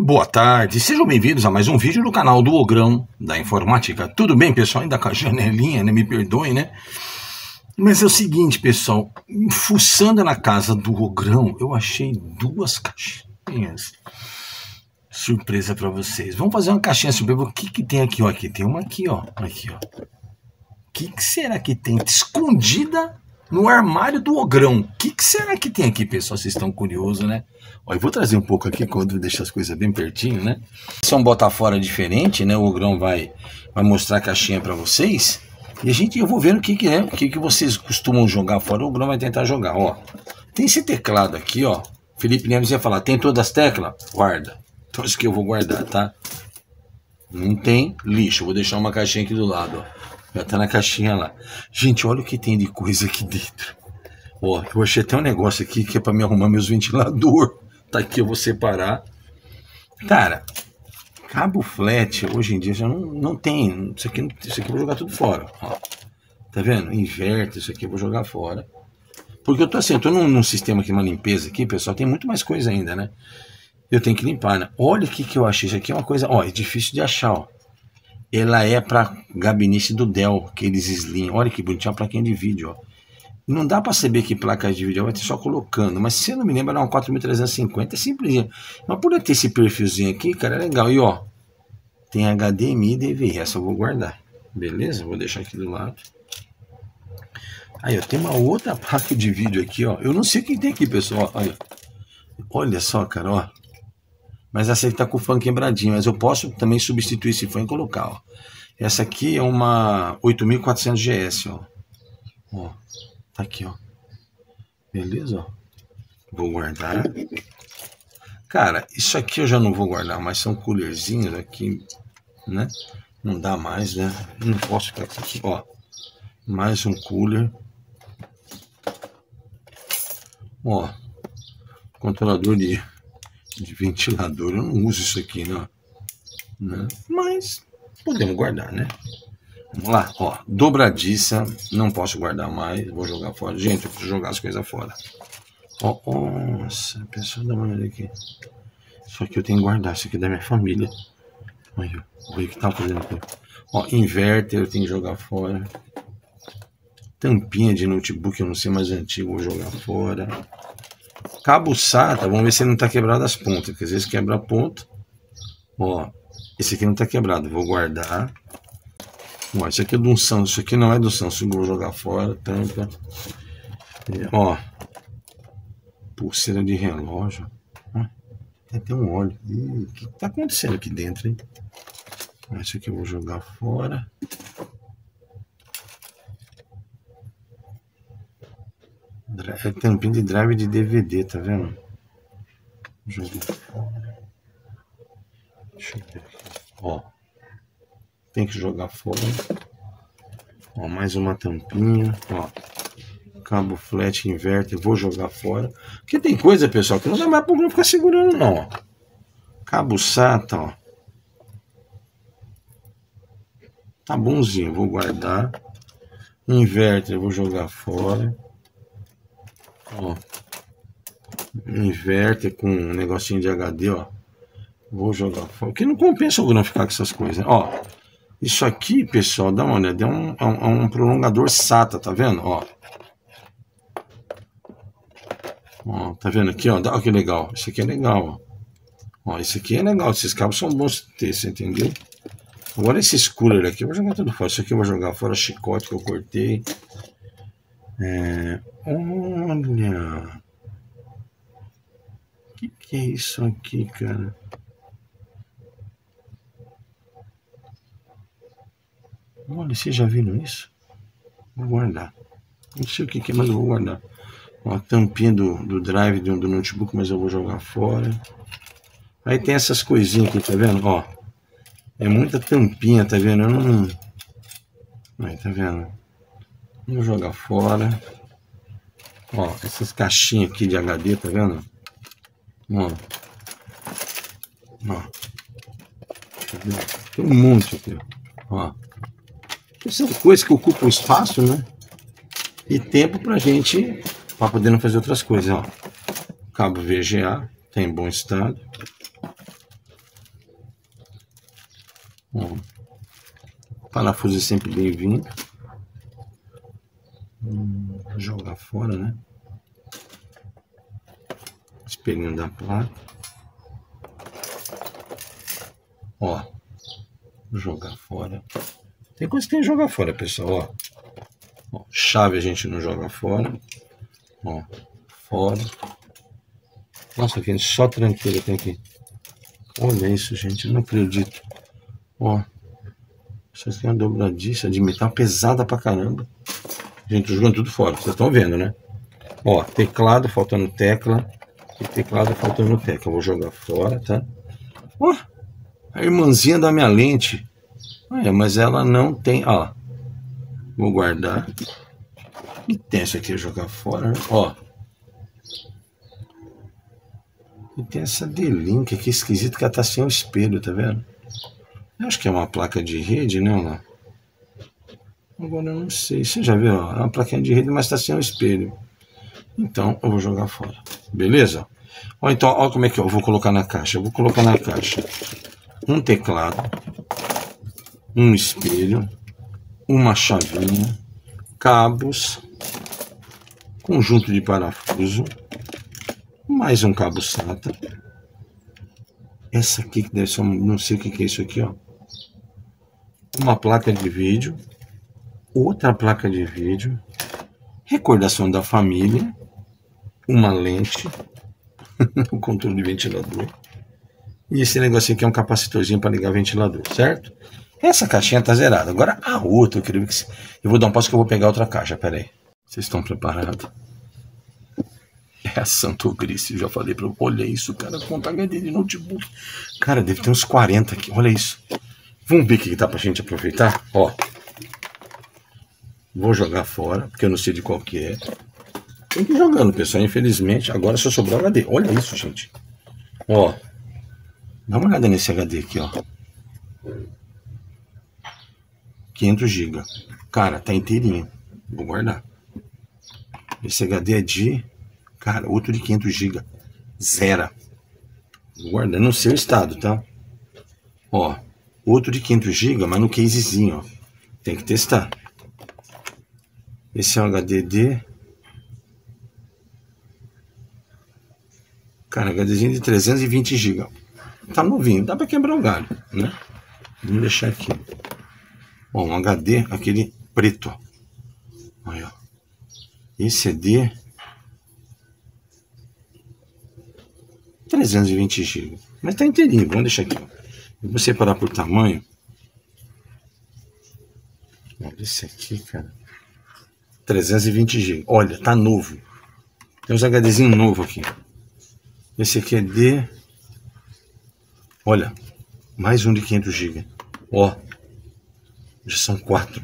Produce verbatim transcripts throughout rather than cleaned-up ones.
Boa tarde, sejam bem-vindos a mais um vídeo do canal do Ogrão da Informática. Tudo bem, pessoal? Ainda com a janelinha, né? Me perdoem, né? Mas é o seguinte, pessoal, fuçando na casa do Ogrão, eu achei duas caixinhas. Surpresa para vocês. Vamos fazer uma caixinha surpresa. O que que tem aqui? Ó, aqui tem uma aqui, ó. Aqui, ó. O que que será que tem escondida no armário do Ogrão? O que que será que tem aqui, pessoal? Vocês estão curiosos, né? Ó, eu vou trazer um pouco aqui, quando eu deixo as coisas bem pertinho, né? Se é um botar fora diferente, né? O Ogrão vai, vai mostrar a caixinha para vocês. E a gente, eu vou vendo o que que é, o que que vocês costumam jogar fora. O Ogrão vai tentar jogar, ó. Tem esse teclado aqui, ó. Felipe Neves ia falar, tem todas as teclas? Guarda. Então isso que eu vou guardar, tá? Não tem lixo. Eu vou deixar uma caixinha aqui do lado, ó. Já tá na caixinha lá. Gente, olha o que tem de coisa aqui dentro. Ó, eu achei até um negócio aqui que é pra me arrumar meus ventiladores. Tá aqui, eu vou separar. Cara, cabo flat, hoje em dia já não, não tem. Isso aqui, isso aqui eu vou jogar tudo fora. Ó. Tá vendo? Inverte, isso aqui eu vou jogar fora. Porque eu tô assim, eu tô num, num sistema aqui, uma limpeza aqui, pessoal. Tem muito mais coisa ainda, né? Eu tenho que limpar, né? Olha o que que eu achei. Isso aqui é uma coisa, ó, é difícil de achar, ó. Ela é para gabinete do Dell, aqueles Slim. Olha que bonitinho, a plaquinha de vídeo, ó. Não dá para saber que placa de vídeo vai ter só colocando, mas se eu não me lembro, era uma quatro mil trezentos e cinquenta, é simples. Mas por ter esse perfilzinho aqui, cara, é legal. E ó, tem H D M I e D V I, essa eu vou guardar. Beleza? Vou deixar aqui do lado. Aí, ó, tem uma outra placa de vídeo aqui, ó. Eu não sei o que tem aqui, pessoal. Olha, olha só, cara, ó. Mas essa aqui tá com o fã quebradinho, mas eu posso também substituir esse fã e colocar, ó. Essa aqui é uma oito mil e quatrocentos G S, ó. Ó, tá aqui, ó. Beleza, ó. Vou guardar. Cara, isso aqui eu já não vou guardar, mas são coolerzinhos aqui, né? Não dá mais, né? Não posso ficar aqui, ó. Mais um cooler. Ó, controlador de... de ventilador, eu não uso isso aqui, não, né? Mas podemos guardar, né? Vamos lá, ó, dobradiça, não posso guardar mais, vou jogar fora. Gente, eu preciso jogar as coisas fora. Ó, nossa, pessoal, dá uma olhada aqui. Isso aqui eu tenho que guardar, isso aqui é da minha família. Olha, olha o que tá fazendo aqui. Ó, inverter eu tenho que jogar fora. Tampinha de notebook, eu não sei, mais antigo, vou jogar fora. Cabo SATA, vamos ver se ele não está quebrado as pontas, porque às vezes quebra a ponta. Ó, esse aqui não está quebrado, vou guardar. Ó, esse aqui é do Samsung, isso aqui não é do Samsung, vou jogar fora, tampa. Ó, pulseira de relógio. Ó, tem até um óleo. Ih, o que está acontecendo aqui dentro, hein? Esse aqui eu vou jogar fora. É tampinha de drive de D V D, tá vendo? Joguei fora. Deixa eu ver aqui. Ó. Tem que jogar fora. Ó, mais uma tampinha. Ó. Cabo flat, inverter. Vou jogar fora. Porque tem coisa, pessoal, que não dá mais pra não ficar segurando, não. Ó. Cabo SATA, ó. Tá bonzinho, vou guardar. Inverter, vou jogar fora. Ó, inverter com um negocinho de H D, ó. Vou jogar fora. Porque não compensa o não ficar com essas coisas, né? Ó, isso aqui, pessoal, dá uma olhada. É um, é um, é um prolongador SATA, tá vendo? Ó, ó, tá vendo aqui, ó? Olha que legal. Isso aqui é legal, ó. Ó, esse aqui é legal. Esses cabos são bons de ter, você entendeu? Agora esses cooler aqui, eu vou jogar tudo fora. Isso aqui eu vou jogar fora, chicote que eu cortei. É, olha, o que, que é isso aqui, cara? Olha, vocês já viram isso? Vou guardar. Não sei o que, que é, mas eu vou guardar. Ó, a tampinha do, do drive do, do notebook, mas eu vou jogar fora. Aí tem essas coisinhas aqui, tá vendo? Ó, é muita tampinha, tá vendo? Eu não... Aí, tá vendo? Vou jogar fora. Ó, essas caixinhas aqui de H D, tá vendo? Ó. Ó. Tem um monte aqui, ó. São coisas que ocupam espaço, né? E tempo pra gente, pra poder fazer outras coisas, ó. Cabo V G A, tá em bom estado. Parafuso é sempre bem-vindo. Hum, jogar fora, né? Espelhinho da placa. Ó. Jogar fora. Tem coisa que tem que jogar fora, pessoal. Ó. Ó, chave a gente não joga fora. Ó. Fora. Nossa, gente, só tranqueira tem aqui. Olha isso, gente. Eu não acredito. Ó. Isso aqui é uma dobradiça de metal pesada pra caramba. Gente, tô jogando tudo fora. Vocês estão vendo, né? Ó, teclado faltando tecla. E teclado faltando tecla. Eu vou jogar fora, tá? Ó, a irmãzinha da minha lente. É, mas ela não tem. Ó, vou guardar. E tem essa aqui, jogar fora, né? Ó. E tem essa D-Link aqui esquisito que ela tá sem o espelho, tá vendo? Eu acho que é uma placa de rede, né? Lá. Agora eu não sei. Você já viu? Ó, é uma plaquinha de rede, mas tá sem o espelho. Então eu vou jogar fora. Beleza? Ó, então, ó como é que eu vou colocar na caixa. Eu vou colocar na caixa um teclado, um espelho, uma chavinha, cabos, conjunto de parafuso, mais um cabo SATA. Essa aqui que deve ser, um, não sei o que que é isso aqui, ó. Uma placa de vídeo, outra placa de vídeo, recordação da família, uma lente, o controle de ventilador. E esse negocinho aqui é um capacitorzinho para ligar ventilador, certo? Essa caixinha tá zerada. Agora a outra, eu queria que... Eu vou dar um passo que eu vou pegar outra caixa, pera aí. Vocês estão preparados? É a Santo Cristo, já falei pra... Olha isso, cara, conta H D de notebook. Cara, deve ter uns quarenta aqui, olha isso. Vamos ver o que dá pra gente aproveitar? Ó. Vou jogar fora, porque eu não sei de qual que é. Tem que ir jogando, pessoal. Infelizmente, agora só sobrou H D. Olha isso, gente. Ó. Dá uma olhada nesse H D aqui, ó. quinhentos gigas. Cara, tá inteirinho. Vou guardar. Esse H D é de... Cara, outro de quinhentos gigas. Zero. Vou guardar no seu estado, tá? Ó. Outro de quinhentos gigas, mas no casezinho, ó. Tem que testar. Esse é um H D de... Cara, HDzinho de trezentos e vinte gigas. Tá novinho, dá pra quebrar o galho, né? Vamos deixar aqui. Ó, um H D, aquele preto, ó. Aí, ó. Esse é de... trezentos e vinte gigas. Mas tá inteirinho, vamos deixar aqui, ó. Eu vou separar por tamanho. Olha esse aqui, cara. trezentos e vinte gigas. Olha, tá novo. Tem uns HDzinho novo aqui. Esse aqui é de... Olha, mais um de quinhentos gigas. Ó, já são quatro.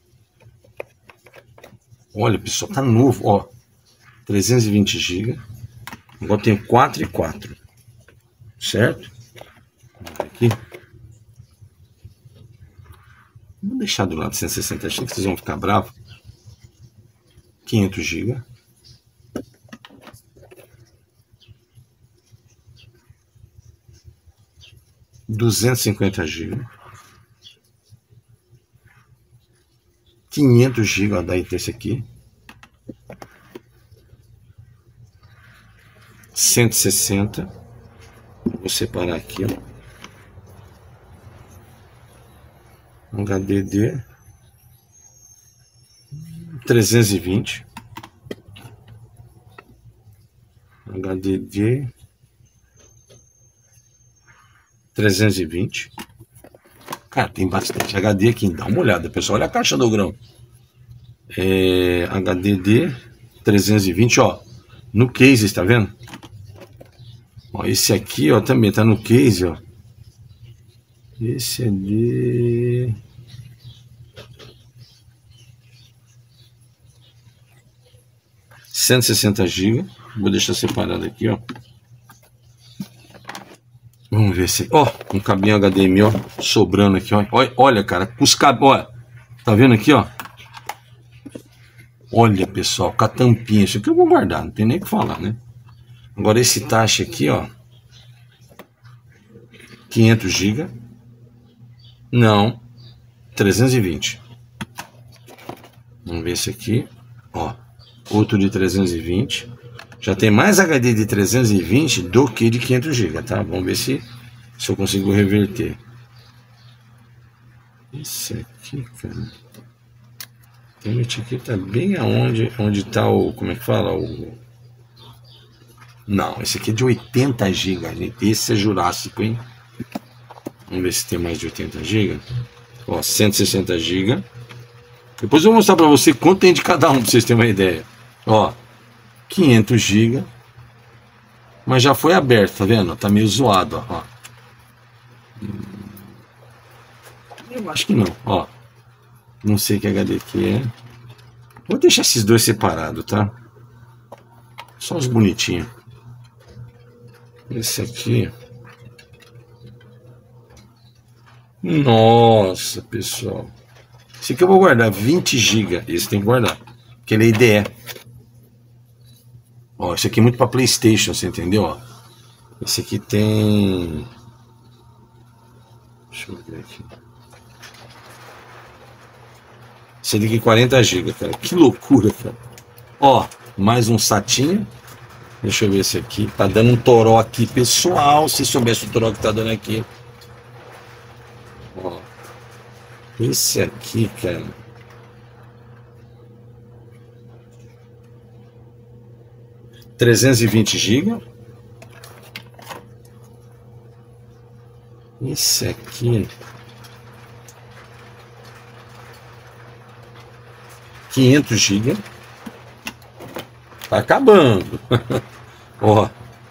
Olha, pessoal, tá novo, ó. trezentos e vinte gigas. Agora tem quatro e quatro. Certo? Vamos ver aqui. Vou deixar do lado cento e sessenta, achei que vocês vão ficar bravos. quinhentos gigas. duzentos e cinquenta gigas. quinhentos gigas, daí tem esse aqui. cento e sessenta. Vou separar aqui, ó. Um H D D trezentos e vinte. H D D trezentos e vinte. Cara, tem bastante H D aqui. Dá uma olhada, pessoal. Olha a caixa do grão. É, H D D trezentos e vinte, ó. No case, está vendo? Ó, esse aqui, ó, também tá no case, ó. Esse é de... cento e sessenta gigas. Vou deixar separado aqui, ó. Vamos ver se... Ó, um cabinho H D M I, ó, sobrando aqui, ó. Olha, olha, cara, os cabos, ó. Tá vendo aqui, ó? Olha, pessoal, com a tampinha. Isso aqui eu vou guardar, não tem nem o que falar, né? Agora esse taxa aqui, ó. quinhentos gigas. Não. trezentos e vinte. Vamos ver esse aqui, ó, outro de trezentos e vinte. Já tem mais H D de trezentos e vinte do que de quinhentos gigas, tá? Vamos ver se, se eu consigo reverter. Esse aqui, cara. Tem uma etiqueta bem aonde onde tá o, como é que fala? O... Não, esse aqui é de oitenta gigas, gente. Esse é Jurássico, hein? Vamos ver se tem mais de oitenta gigas. Ó, cento e sessenta gigas. Depois eu vou mostrar pra você quanto tem de cada um, pra vocês terem uma ideia. Ó, quinhentos gigas. Mas já foi aberto, tá vendo? Tá meio zoado, ó. Eu acho que não, ó. Não sei que H D que é. Vou deixar esses dois separados, tá? Só os bonitinhos. Esse aqui. Nossa, pessoal. Esse aqui eu vou guardar vinte gigas. Esse tem que guardar, porque ele é I D E. Ó, esse aqui é muito para PlayStation, você entendeu? Ó, esse aqui tem... Deixa eu ver aqui. Esse aqui é quarenta gigas, cara. Que loucura, cara. Ó, mais um satinho. Deixa eu ver esse aqui. Tá dando um toró aqui, pessoal. Se soubesse o toró que tá dando aqui. Ó. Esse aqui, cara. trezentos e vinte gigas. Esse aqui. quinhentos gigas. Tá acabando. Ó.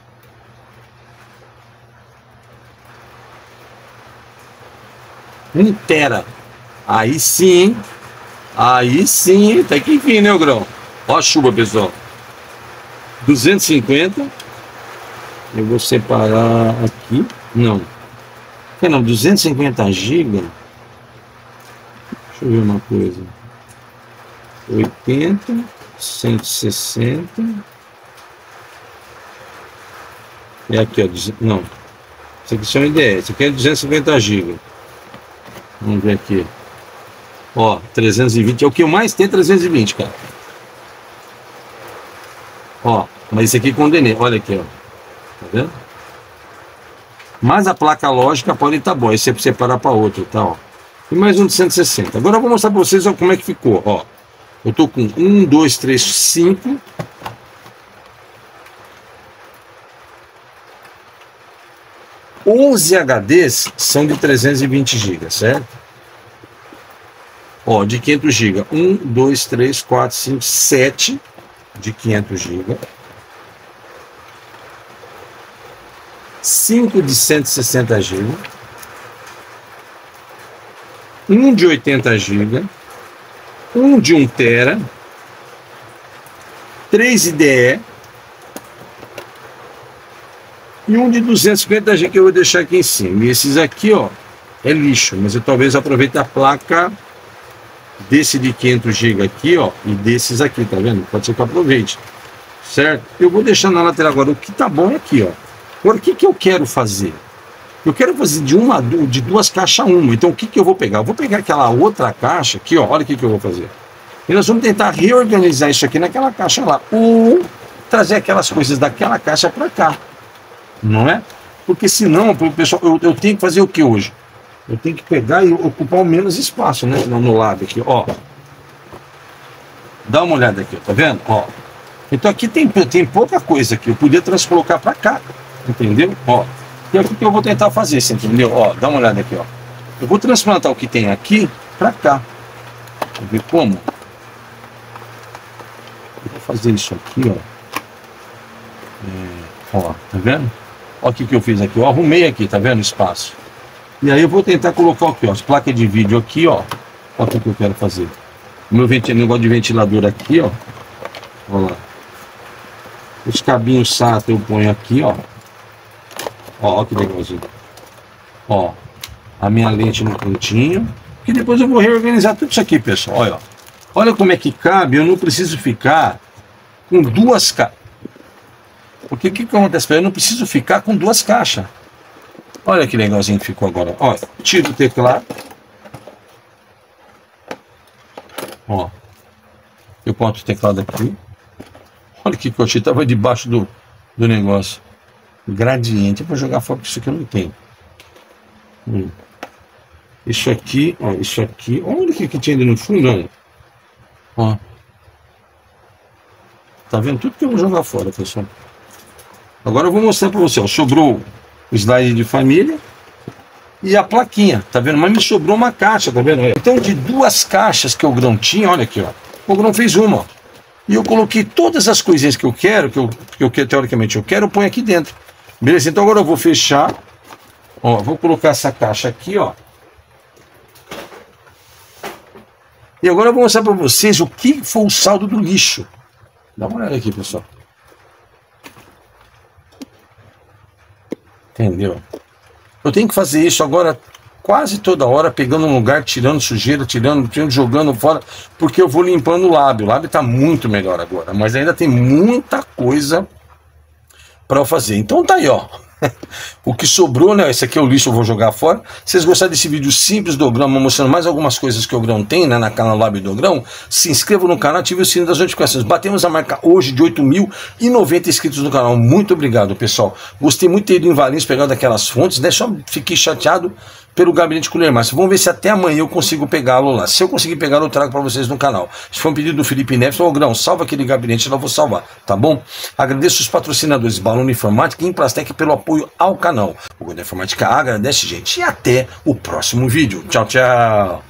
um tera. Aí sim. Aí sim. Tá que enfim, né, o grão? Ó a chuva, pessoal. duzentos e cinquenta. Eu vou separar aqui. Não. Não, duzentos e cinquenta gigas. Deixa eu ver uma coisa. oitenta, cento e sessenta. E aqui, ó. Não. Isso aqui são I D E. Isso aqui é duzentos e cinquenta gigas. Vamos ver aqui. Ó, trezentos e vinte. É o que eu mais tenho, trezentos e vinte, cara. Ó, mas esse aqui condenei. Olha aqui, ó. Tá vendo? Mas a placa lógica pode estar boa. Aí você separar para outro, tá, ó. E mais um de cento e sessenta. Agora eu vou mostrar para vocês ó, como é que ficou, ó. Eu tô com um, dois, três, cinco. onze H Ds são de trezentos e vinte gigas, certo? Ó, de quinhentos gigas. um, dois, três, quatro, cinco, sete de quinhentos gigas. cinco de cento e sessenta gigas. um de oitenta gigas. um de um tera. três I D E. E um de duzentos e cinquenta gigas que eu vou deixar aqui em cima. E esses aqui, ó, é lixo. Mas eu talvez aproveite a placa desse de quinhentos gigas aqui, ó, e desses aqui, tá vendo? Pode ser que eu aproveite. Certo? Eu vou deixar na lateral agora. O que tá bom é aqui, ó. Agora, o que que eu quero fazer? Eu quero fazer de uma, de duas caixas uma. Então, o que que eu vou pegar? Eu vou pegar aquela outra caixa aqui, ó. Olha o que que eu vou fazer. E nós vamos tentar reorganizar isso aqui naquela caixa lá. Ou trazer aquelas coisas daquela caixa para cá. Não é? Porque senão, pessoal, eu, eu tenho que fazer o que hoje? Eu tenho que pegar e ocupar o menos espaço, né? No, no lado aqui, ó. Dá uma olhada aqui, ó, tá vendo? Ó. Então aqui tem, tem pouca coisa aqui. Eu podia transcolocar para cá. Entendeu? Ó. E é o que eu vou tentar fazer, você entendeu? Ó, dá uma olhada aqui, ó. Eu vou transplantar o que tem aqui para cá. Vou ver como. Eu vou fazer isso aqui, ó. É, ó, tá vendo? Ó o que que eu fiz aqui. Eu arrumei aqui, tá vendo o espaço? E aí eu vou tentar colocar aqui, ó, as placas de vídeo aqui, ó. Olha o que eu quero fazer. O meu negócio de ventilador aqui, ó. Olha lá. Os cabinhos S A T eu ponho aqui, ó. Ó, ó que legalzinho. Ó, a minha lente no cantinho. Que depois eu vou reorganizar tudo isso aqui, pessoal. Olha, ó. Olha como é que cabe. Eu não preciso ficar com duas caixas. Porque o que que acontece? Eu não preciso ficar com duas caixas. Olha que legalzinho que ficou agora. Ó, tiro o teclado. Ó. Eu ponto o teclado aqui. Olha que que eu achei, tava debaixo do, do negócio. Gradiente. Eu vou jogar fora, porque isso aqui eu não tenho. Hum. Isso aqui, ó, isso aqui. Olha o que, que tinha ali no fundo, olha. Ó. Tá vendo tudo que eu vou jogar fora, pessoal? Agora eu vou mostrar para você, ó. Sobrou o slide de família e a plaquinha, tá vendo? Mas me sobrou uma caixa, tá vendo? Então, de duas caixas que o Grão tinha, olha aqui, ó. O Grão fez uma, ó. E eu coloquei todas as coisinhas que eu quero, que eu, que eu teoricamente eu quero, eu ponho aqui dentro. Beleza? Então agora eu vou fechar. Ó, vou colocar essa caixa aqui, ó. E agora eu vou mostrar para vocês o que foi o saldo do lixo. Dá uma olhada aqui, pessoal. Entendeu? Eu tenho que fazer isso agora quase toda hora, pegando um lugar, tirando sujeira, tirando, tirando, jogando fora, porque eu vou limpando o lábio. O lábio está muito melhor agora, mas ainda tem muita coisa para eu fazer. Então tá aí, ó. O que sobrou, né? Esse aqui é o lixo, eu vou jogar fora. Se vocês gostaram desse vídeo simples do Grão, mostrando mais algumas coisas que o Grão tem, né, na canal Lábio do Grão, se inscrevam no canal, ative o sino das notificações. Batemos a marca hoje de oito mil e noventa inscritos no canal. Muito obrigado, pessoal. Gostei muito de ter ido em Valinhos, pegando aquelas fontes, né? Só fiquei chateado pelo gabinete Colher Márcia. Vamos ver se até amanhã eu consigo pegá-lo lá. Se eu conseguir pegá-lo, eu trago para vocês no canal. Se for um pedido do Felipe Neves, ô Grão, salva aquele gabinete, eu vou salvar, tá bom? Agradeço os patrocinadores Balão Informática e Implastec pelo apoio ao canal. O Godo Informática agradece, gente, e até o próximo vídeo. Tchau, tchau!